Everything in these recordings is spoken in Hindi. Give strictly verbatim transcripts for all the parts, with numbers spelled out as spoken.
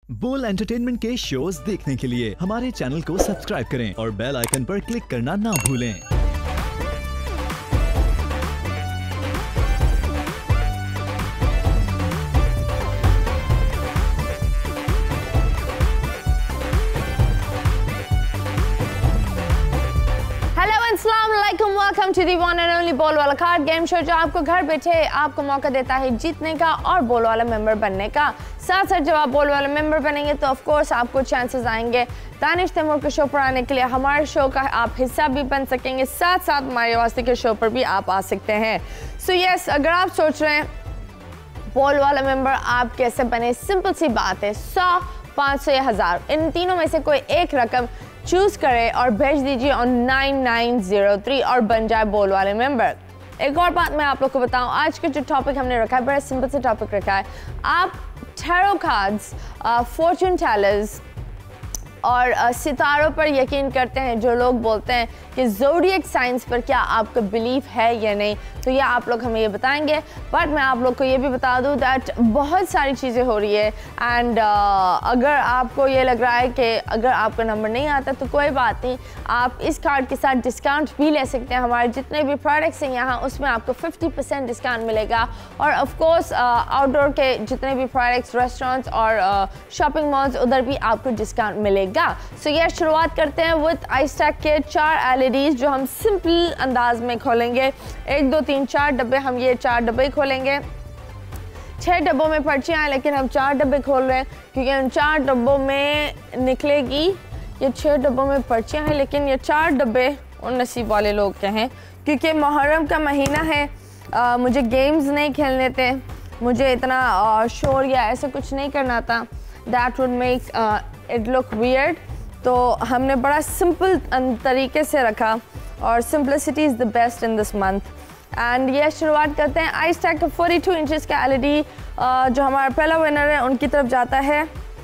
बोल एंटरटेनमेंट के शोज देखने के लिए हमारे चैनल को सब्सक्राइब करें और बेल आइकन पर क्लिक करना ना भूलें। Welcome to the one and only बोल वाला कार्ड गेम शो, जो आपको घर बैठे आपको मौका देता है जीतने का और बोल वाला मेंबर बनने का। साथ साथ जब आप बोल वाला मेंबर बनेंगे तो ऑफ कोर्स आपको चांसेस आएंगे दानिश तैमूर के शो पर आने के लिए। हमारे शो का आप हिस्सा भी बन सकेंगे, साथ साथ हमारे वास्ते के शो पर भी आप आ सकते हैं। सो so यस yes, अगर आप सोच रहे हैं बोल वाला मेंबर आप कैसे बने, सिंपल सी बात है, सौ पाँच सौ या हज़ार, इन तीनों में से कोई एक रकम चूज करें और भेज दीजिए on nine nine zero three और बन जाए बोल वाले मेंबर। एक और बात मैं आप लोग को बताऊं, आज का जो टॉपिक हमने रखा है बड़ा सिंपल सा टॉपिक रखा है। आप टैरो कार्ड्स, फॉर्चून टेलर्स और uh, सितारों पर यकीन करते हैं। जो लोग बोलते हैं कि ज़ोडिएक साइंस पर क्या आपका बिलीफ है या नहीं, तो ये आप लोग हमें ये बताएंगे। बट मैं आप लोग को ये भी बता दूं दैट बहुत सारी चीज़ें हो रही है एंड uh, अगर आपको ये लग रहा है कि अगर आपका नंबर नहीं आता तो कोई बात नहीं, आप इस कार्ड के साथ डिस्काउंट भी ले सकते हैं। हमारे जितने भी प्रोडक्ट्स हैं यहाँ उसमें आपको फिफ्टी परसेंट डिस्काउंट मिलेगा और ऑफकोर्स आउटडोर के जितने भी प्रोडक्ट्स, रेस्टोरेंट्स और शॉपिंग मॉल्स, उधर भी आपको डिस्काउंट मिलेगा। सो so, ये शुरुआत करते हैं विद आइस्टैक के चार एलईडीज जो हम सिंपल अंदाज में खोलेंगे। एक दो तीन चार डब्बे, हम ये चार डब्बे खोलेंगे। छह डब्बों में पर्चियाँ हैं लेकिन हम चार डब्बे खोल रहे हैं क्योंकि उन चार डब्बों में निकलेगी, ये छह डब्बों में पर्चियाँ हैं लेकिन ये चार डब्बे उन नसीब वाले लोग के हैं क्योंकि मुहर्रम का महीना है। आ, मुझे गेम्स नहीं खेलने थे, मुझे इतना आ, शोर या ऐसा कुछ नहीं करना था, that would make it look weird. तो हमने बड़ा सिंपल तरीके से रखा और simplicity is the best in this month. And ये शुरुआत करते हैं आइस्टैक का बयालीस इंचेस का एलईडी जो हमारा पहला विनर है उनकी तरफ जाता है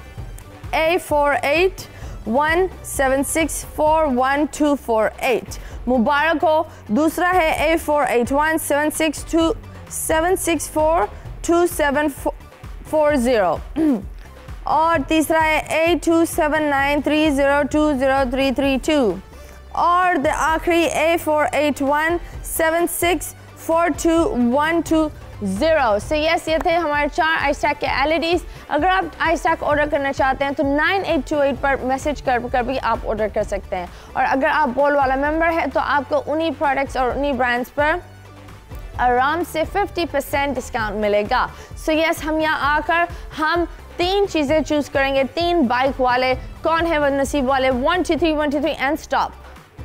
A four eight one seven six four one two four eight. मुबारक हो। दूसरा है A four eight one seven six two seven six four two seven four zero और तीसरा है A two seven nine three zero two zero three three two और द आखिरी A four eight one seven six four two one two zero. So yes, ये थे हमारे चार आइस्टैक के एलईडीज। अगर आप आइस्टैक ऑर्डर करना चाहते हैं तो नाइन एट टू एट पर मैसेज कर कर भी आप ऑर्डर कर सकते हैं और अगर आप बोल वाला मेंबर है तो आपको उन्हीं प्रोडक्ट्स और उन्हीं ब्रांड्स पर आराम से फिफ्टी परसेंट डिस्काउंट मिलेगा। सो so यस, हम यहाँ आकर हम तीन चीजें चूज करेंगे, तीन बाइक वाले। कौन है वो नसीब वाले? One two three one two three and stop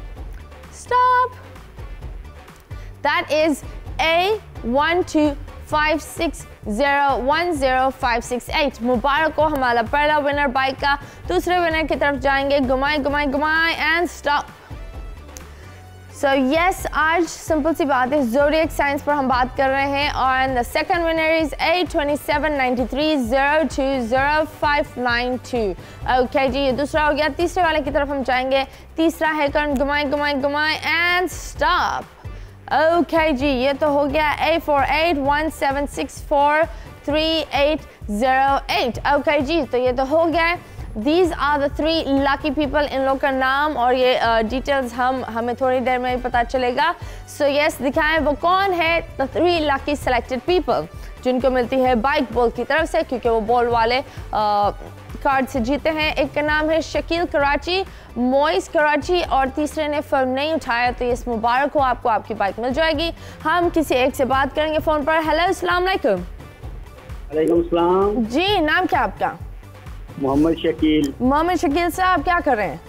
stop. That is A one two five six zero one zero five six eight. मुबारक हो, हमारा पहला विनर बाइक का। दूसरे विनर की तरफ जाएंगे, घुमाए घुमाए घुमाए एंड स्टॉप। सो यस, आज सिंपल सी बात है, ज़ोडिएक साइंस पर हम बात कर रहे हैं और the second winner is A twenty seven ninety three zero two zero five nine two. Okay जी, ये दूसरा हो गया। तीसरे वाले की तरफ हम जाएंगे। तीसरा है कौन? घुमाए घुमाए घुमाए एंड स्टॉप। ओके जी, ये तो हो गया A four eight one seven six four three eight zero eight. Okay जी, तो ये तो हो गया। These are the three lucky people। इन लोग का नाम और ये डिटेल्स uh, हम हमें थोड़ी देर में पता चलेगा। सो so यस yes, दिखाएं वो कौन है the three lucky selected people जिनको मिलती है बाइक बोल की तरफ से क्योंकि वो बोल वाले कार्ड uh, से जीते हैं। एक का नाम है शकील कराची, मोइस कराची और तीसरे ने फ़ोन नहीं उठाया, तो यस मुबारक हो, आपको आपकी बाइक मिल जाएगी। हम किसी एक से बात करेंगे फ़ोन पर। हेलो, अस्सलाम वालेकुम। वालेकुम सलाम जी, नाम क्या आपका? मोहम्मद शकील। मोहम्मद शकील साहब, क्या कर रहे हैं?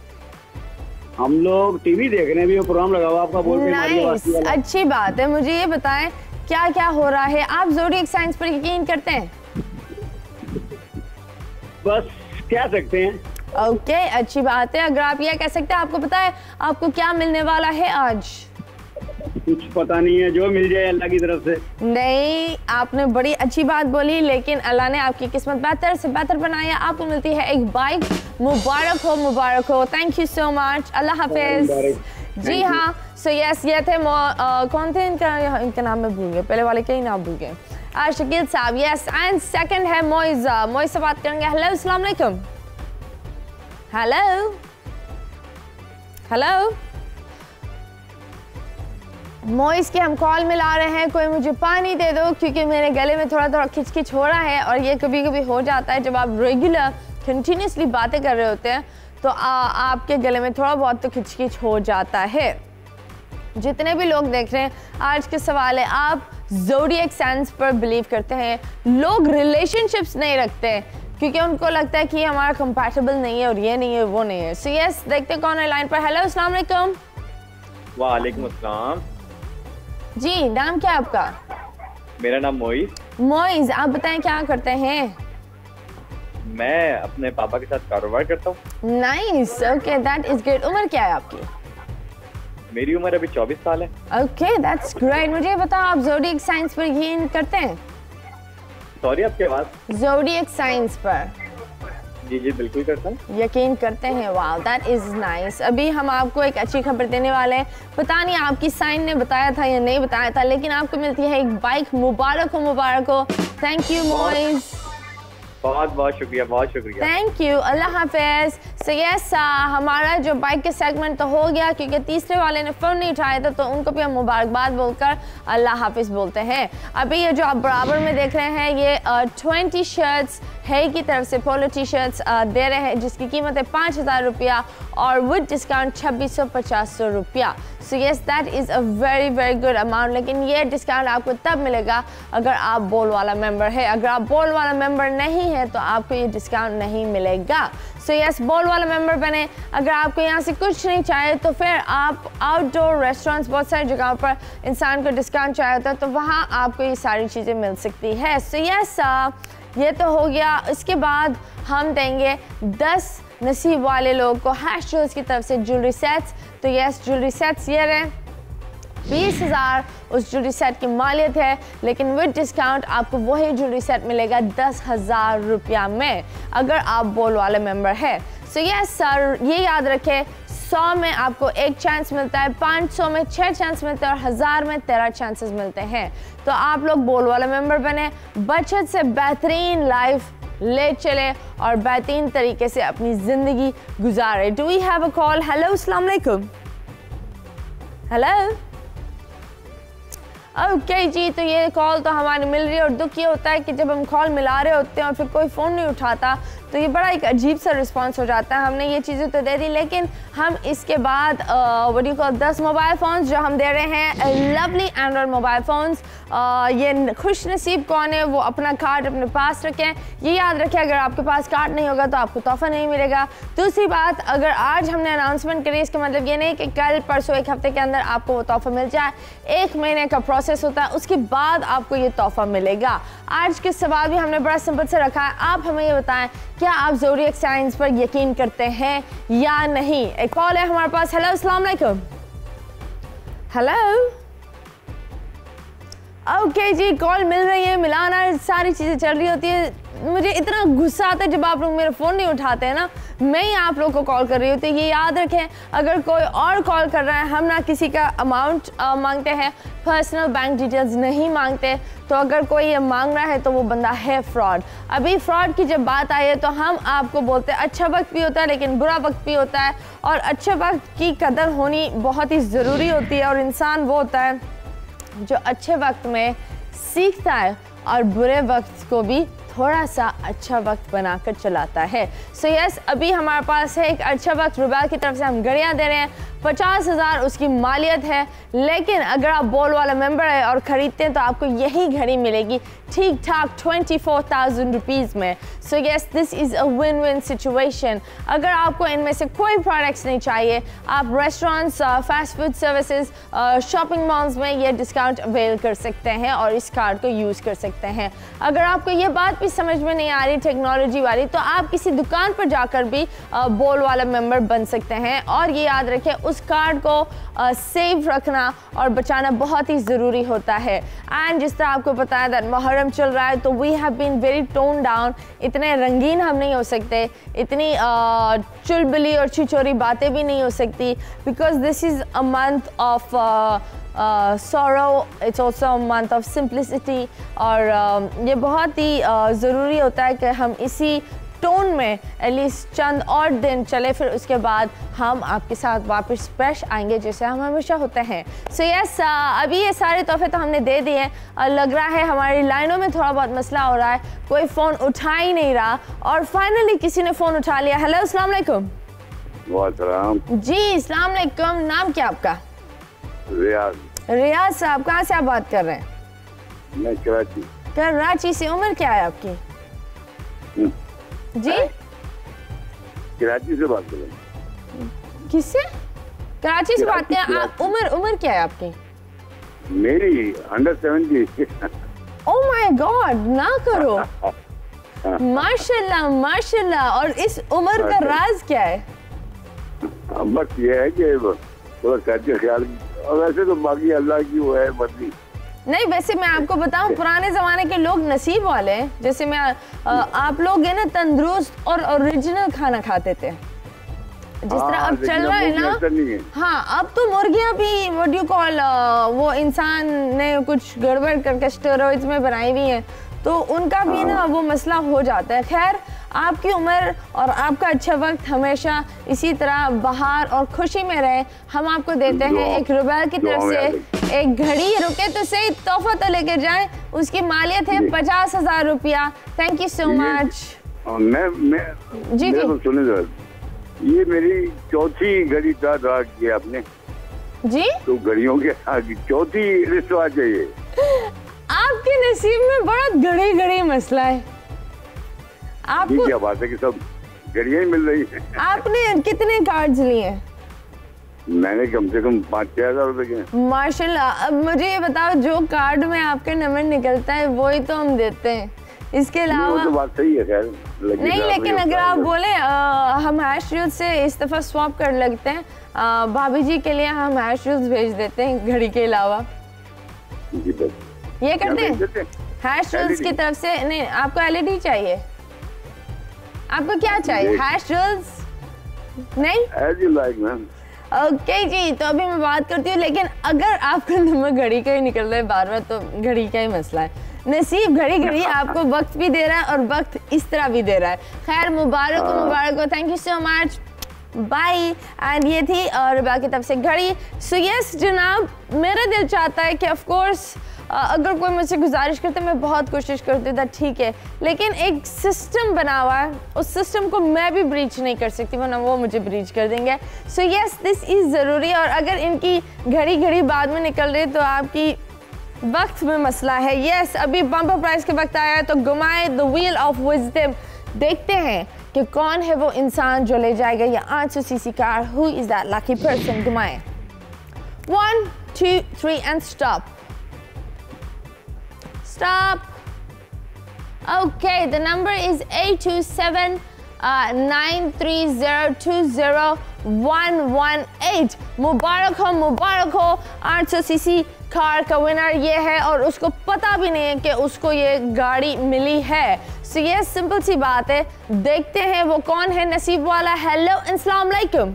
हम लोग टीवी देख रहे हैं, भी वो प्रोग्राम लगा हुआ आपका बोल नाइस, अच्छी बात है। मुझे ये बताएं क्या क्या हो रहा है। आप ज़ोडिएक साइंस पर यकीन करते हैं? बस कह सकते हैं। ओके okay, अच्छी बात है। अगर आप ये कह सकते हैं, आपको पता है आपको क्या मिलने वाला है आज? कुछ पता नहीं है, जो मिल जाए अल्लाह की तरफ से। नहीं, आपने बड़ी अच्छी बात बोली, लेकिन अल्लाह ने आपकी किस्मत बेहतर से बेहतर बनाई है। आपको मिलती है एक बाइक। मुबारक हो, मुबारक हो। Thank you so much. अल्लाह हाफिज। जी हाँ, सो यस, ये थे आ, कौन थे इनका इनका नाम मैं भूल गए, पहले वाले के ही नाम भूल गए। uh, शकील साहब, यस। एंड सेकंड है मोइज, मोइज से बात करेंगे। हेलो, अस्सलाम वालेकुम। हेलो हेलो मोइस के हम कॉल मिला रहे हैं। कोई मुझे पानी दे दो, क्योंकि मेरे गले में थोड़ा थोड़ा खिचखिच हो रहा है, और ये कभी कभी हो जाता है जब आप रेगुलर कंटिन्यूसली बातें कर रहे होते हैं तो आ, आपके गले में थोड़ा बहुत तो खिचखिच हो जाता है। जितने भी लोग देख रहे हैं, आज के सवाल है, आप ज़ोडिएक साइंस पर बिलीव करते हैं? लोग रिलेशनशिप्स नहीं रखते क्योंकि उनको लगता है कि हमारा कंपैटिबल नहीं है और ये नहीं है वो नहीं है। सो यस, देखते हैं कौन है लाइन पर। हेलो, अस्सलाम वालेकुम। वालेकुम अस्सलाम। जी, नाम क्या है आपका? मेरा नाम मोइज। मोइज, आप बताएं क्या करते हैं? मैं अपने पापा के साथ कारोबार करता हूँ। Nice, okay, that is great. उम्र क्या है आपकी? मेरी उम्र अभी चौबीस साल है। Okay, that's great. मुझे बताओ, आप ज़ोडिएक साइंस पर यकीन करते हैं? सॉरी, आपकी आवाज? ज़ोडिएक साइंस पर जी जी बिल्कुल करता हूँ। यकीन करते हैं। Wow, that is nice. अभी हम आपको एक अच्छी खबर देने वाले हैं। पता नहीं आपकी साइन ने बताया था या नहीं बताया था, लेकिन आपको मिलती है एक बाइक। मुबारक हो, मुबारक हो। थैंक यू मोइज, बहुत बहुत शुक्रिया, बहुत शुक्रिया। थैंक यू, अल्लाह हाफिज। सो यस, हमारा जो बाइक के सेगमेंट तो हो गया, क्योंकि तीसरे वाले ने फ़ोन नहीं उठाया था, तो उनको भी हम मुबारकबाद बोलकर अल्लाह हाफिज बोलते हैं। अभी ये जो आप बराबर में देख रहे हैं, ये ट्वेंटी शर्ट्स है की तरफ से पोलो टी शर्ट्स दे रहे हैं, जिसकी कीमत है पाँच हज़ार रुपया और विद डिस्काउंट छब्बीस सौ पचास सौ रुपया। So yes, that is a very very good amount. लेकिन ये डिस्काउंट आपको तब मिलेगा अगर आप बोल वाला मेंबर है। अगर आप बोल वाला मेंबर नहीं है तो आपको ये डिस्काउंट नहीं मिलेगा। सो यस, बोल वाला मेंबर बने। अगर आपको यहाँ से कुछ नहीं चाहिए तो फिर आप आउटडोर रेस्टोरेंट्स, बहुत सारी जगहों पर इंसान को डिस्काउंट चाहिए होता है, तो वहाँ आपको ये सारी चीज़ें मिल सकती है। सो यस, ये तो हो गया। इसके बाद हम देंगे दस नसीब वाले लोगों को हैश ज्वेल्स की तरफ से ज्वेलरी सेट्स। तो यस, ज्वेलरी सेट्स ये रहे। बीस हज़ार उस ज्वेलरी सेट की मालियत है, लेकिन विद डिस्काउंट आपको वही ज्वेलरी सेट मिलेगा दस हज़ार रुपया में, अगर आप बोल वाले मेंबर है। सो यस सर, ये याद रखें, सौ में आपको एक चांस मिलता है, पाँच सौ में छः चांस मिलते हैं और हज़ार में तेरह चांसेस मिलते हैं। तो आप लोग बोल वाला मेंबर बने, बचत से बेहतरीन लाइफ ले चले और बेहतरीन तरीके से अपनी ज़िंदगी गुजारे। Do we have a call? Hello, अस्सलाम वालेकुम। हेलो, ओके okay, जी, तो ये कॉल तो हमारी मिल रही है, और दुख ये होता है कि जब हम कॉल मिला रहे होते हैं और फिर कोई फ़ोन नहीं उठाता तो ये बड़ा एक अजीब सा रिस्पांस हो जाता है। हमने ये चीज़ें तो दे दी, लेकिन हम इसके बाद व्हाट यू कॉल दस मोबाइल फ़ोन्स जो हम दे रहे हैं, लवली एंड्रॉयड मोबाइल फ़ोन्स। ये खुश नसीब कौन है वो अपना कार्ड अपने पास रखें। ये याद रखें, अगर आपके पास कार्ड नहीं होगा तो आपको तोहफा नहीं मिलेगा। दूसरी बात, अगर आज हमने अनाउंसमेंट करी, इसका मतलब ये नहीं कि कल परसों एक हफ्ते के अंदर आपको वो तोहफा मिल जाए। एक महीने का प्रोसेस होता है, उसके बाद आपको ये तोहफा मिलेगा। आज के सवाल भी हमने बड़ा सिंपल से रखा है। आप हमें ये बताएं, क्या आप ज़ोडिएक साइंस पर यकीन करते हैं या नहीं? एक कॉल है हमारे पास। हेलो, अस्सलाम वालेकुम। हेलो, ओके जी, कॉल मिल रही है, मिलाना, सारी चीज़ें चल रही होती है। मुझे इतना गुस्सा आता है जब आप लोग मेरा फ़ोन नहीं उठाते हैं ना, मैं ही आप लोग को कॉल कर रही होती है। ये याद रखें, अगर कोई और कॉल कर रहा है, हम ना किसी का अमाउंट मांगते हैं, पर्सनल बैंक डिटेल्स नहीं मांगते। तो अगर कोई ये मांग रहा है तो वो बंदा है फ्रॉड। अभी फ्रॉड की जब बात आई है तो हम आपको बोलते हैं अच्छा वक्त भी होता है लेकिन बुरा वक्त भी होता है, और अच्छे वक्त की कदर होनी बहुत ही ज़रूरी होती है। और इंसान वो होता है जो अच्छे वक्त में सीखता है और बुरे वक्त को भी थोड़ा सा अच्छा वक्त बनाकर चलाता है। सो so यस, अभी हमारे पास है एक अच्छा वक्त। रुबैल की तरफ से हम घड़ियाँ दे रहे हैं, पचास हज़ार उसकी मालियत है, लेकिन अगर आप बोल वाला मेंबर है और ख़रीदते हैं तो आपको यही घड़ी मिलेगी ठीक ठाक ट्वेंटी फोर थाउजेंड रुपीज़ में। So yes, this is a win win situation. अगर आपको इनमें से कोई प्रोडक्ट्स नहीं चाहिए, आप restaurants, fast food services, shopping malls में ये डिस्काउंट अवेल कर सकते हैं और इस कार्ड को यूज़ कर सकते हैं। अगर आपको ये बात भी समझ में नहीं आ रही टेक्नोलॉजी वाली, तो आप किसी दुकान पर जाकर भी बोल वाला मेंबर बन सकते हैं। और ये याद रखें, उस कार्ड को सेव रखना और बचाना बहुत ही ज़रूरी होता है। एंड जिस तरह आपको पता है दैट मुहर्रम टाइम चल रहा है, तो we have been very tone down. इतने रंगीन हम नहीं हो सकते, इतनी चुलबुली और छिछोरी बातें भी नहीं हो सकती, because this is a month of sorrow, it's also a month of simplicity. और uh, ये बहुत ही uh, ज़रूरी होता है कि हम इसी टोन में एटलीस्ट चंद और दिन चले, फिर उसके बाद हम आपके साथ वापस फ्रेश आएंगे जैसे हम हमेशा होते हैं। सो so यस yes, अभी ये सारे तोहफे तो हमने दे दिए हैं। लग रहा है हमारी लाइनों में थोड़ा बहुत मसला हो रहा है, कोई फ़ोन उठा ही नहीं रहा, और फाइनली किसी ने फ़ोन उठा लिया। हेलो, अस्सलाम वालेकुम। वालेकुम जी, अस्सलाम वालेकुम। नाम क्या आपका? रियाज। रियाज साहब, कहाँ से आप बात कर रहे हैं? मैं कराची। कराची से। उम्र क्या है आपकी? जी, कराची से बात कर रहे हैं। किससे? कराची से बात कर। आप उम्र उम्र क्या है आपकी? मेरी under seventy. Oh my god, ना करो। माशाल्लाह माशाल्लाह। और इस उम्र का राज क्या है? बस ये है कि थोड़ा सेहत का ख्याल, वैसे तो बाकी अल्लाह की वो है मर्जी। नहीं, वैसे मैं आपको बताऊं, पुराने ज़माने के लोग नसीब वाले हैं। जैसे मैं आ, आप लोग है ना तंदुरुस्त और ओरिजिनल खाना खाते थे, जिस तरह अब चल रहा है ना। हाँ, अब तो मुर्गियाँ भी व्हाट डू यू कॉल, वो इंसान ने कुछ गड़बड़ करके स्टेरॉइड्स में बनाई हुई हैं, तो उनका भी ना वो मसला हो जाता है। खैर, आपकी उम्र और आपका अच्छा वक्त हमेशा इसी तरह बहार और खुशी में रहे। हम आपको देते हैं एक रुबैल की तरफ से एक घड़ी। रुके तो सही, तोहफा तो लेके जाएं। उसकी मालियत है पचास हजार रुपया। Thank you so much. मैं मैं जी जी तो सुने जरा, ये मेरी चौथी घड़ी का ड्रा किया आपने जी। तो घड़ियों के आगे चौथी रिश्वा चाहिए। आपके नसीब में बड़ा घड़ी घड़ी मसला है। आपको क्या बात है कि सब घड़ियां ही मिल रही है। आपने कितने कार्ड्स लिए? मैंने कम से कम पाँच छह हजार रुपए के। माशाल्लाह। अब मुझे ये बताओ, जो कार्ड में आपका नंबर निकलता है वही तो हम देते हैं, इसके अलावा तो बात सही है। खैर नहीं, लेकिन अगर आप बोले आ, हम हैश रील्स से इस दफ़ा स्वैप कर लगते हैं, आ, भाभी जी के लिए हम हैश रील्स भेज देते हैं घड़ी के अलावा। जी बस ये करते हैं हैश रील्स की तरफ से। नहीं, आपको एलईडी चाहिए? आपको क्या चाहिए? हैश रील्स नहीं? As you like ma'am. Okay जी, तो अभी मैं बात करती हूँ, लेकिन अगर आपका नंबर घड़ी का ही निकल रहा है बार बार, तो घड़ी का ही मसला है। नसीब घड़ी घड़ी आपको वक्त भी दे रहा है और वक्त इस तरह भी दे रहा है। खैर, मुबारक हो मुबारक हो। Thank you so much, bye. And ये थी और बाकी तरफ से घड़ी। सो यस जनाब, मेरा दिल चाहता है कि ऑफ कोर्स अगर कोई मुझसे गुजारिश करते, मैं बहुत कोशिश करती हूँ, ठीक है, लेकिन एक सिस्टम बना हुआ है, उस सिस्टम को मैं भी ब्रीच नहीं कर सकती, वरना वो मुझे ब्रीच कर देंगे। सो यस, दिस इज़ ज़रूरी। और अगर इनकी घड़ी घड़ी बाद में निकल रही है तो आपकी वक्त में मसला है। यस yes, अभी बम्पर प्राइस के वक्त आया है, तो घुमाए द व्हील ऑफ विजडम। देखते हैं कि कौन है वो इंसान जो ले जाएगा ये आठ सौ CC car. Who is that lucky person? घुमाए। One two three and stop. Stop. Okay, the number is eight two seven nine three zero two zero one one eight। मुबारक हो मुबारक हो, आठ सौ सीसी कार का विनर ये है, और उसको पता भी नहीं है कि उसको ये गाड़ी मिली है। सो ये सिंपल सी बात है। देखते हैं वो कौन है नसीब वाला। हेलो, अस्सलाम वालेकुम।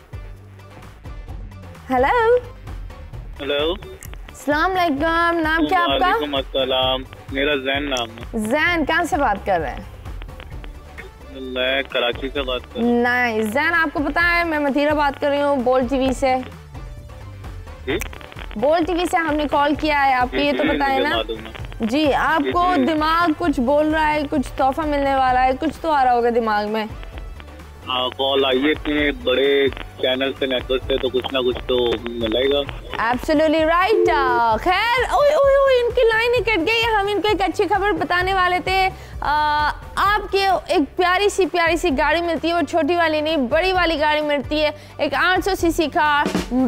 हेलो हेलो, अस्सलाम वालेकुम। नाम क्या आपका? वालेकुम अस्सलाम। मेरा जैन नाम है। जैन, कहाँ से बात कर रहे हैं? मैं कराची से बात कर रहा हूँ। नाइस। जैन, आपको पता है मैं मथीरा बात कर रही हूँ बोल टीवी से। जी? बोल टीवी से हमने कॉल किया है आपको, ये तो पता है ना? जी, आपको दिमाग कुछ बोल रहा है, कुछ तोहफा मिलने वाला है, कुछ तो आ रहा होगा दिमाग में। कॉल आई है इतने बड़े चैनल से, नेटवर्क से, तो कुछ ना कुछ तो मिलेगा। Absolutely right. खैर, ओए ओए ओए, इनकी लाइन ही कट गई। हम इनको एक अच्छी खबर बताने वाले थे। आ, आपके एक प्यारी सी प्यारी सी गाड़ी मिलती है, वो छोटी वाली नहीं, बड़ी वाली गाड़ी मिलती है। एक आठ सौ सीसी कार